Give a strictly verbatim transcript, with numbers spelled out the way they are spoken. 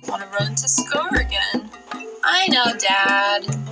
Want to run to score again. I know, Dad.